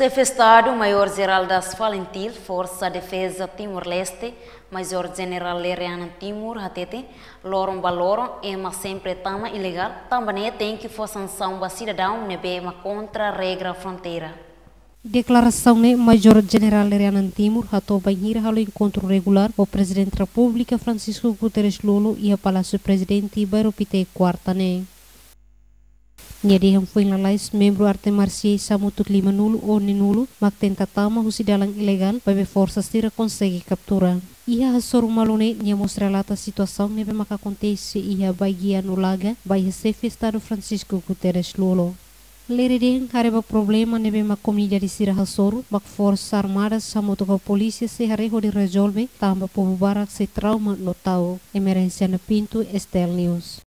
Chefe Estado Maior-Geral das Falentil, Força Defesa Timor-Leste, Major-General Leriana Timor, Hatete, Loron Baloron, ema sempre tama ilegal, também tem que for sanção para cidadão, nebema contra a regra fronteira. Declaração ne Major-General Leriana Timor, hatou banhira halo encontro regular o Presidente da República Francisco Guterres Lolo e a Palácio Presidente Baropite Quarta ne. Nyadiham foi lalais membro arte marciais samutuk lima nulo ou ninulo, mak tenta tama husidalang ilegal, para forças tira consegue capturar. Ia hasor malone nia mostra lata situação nebe mak acontece ia bagia no laga, vai chefe Estado Francisco Guterres Lolo. Leredeng hareba problema nebe mak comunidade sira hasor, mak força armadas samutuk a polícia se hareho de resolve, tamba povo barak se trauma no tau. Emergência na Pinto, Estel News.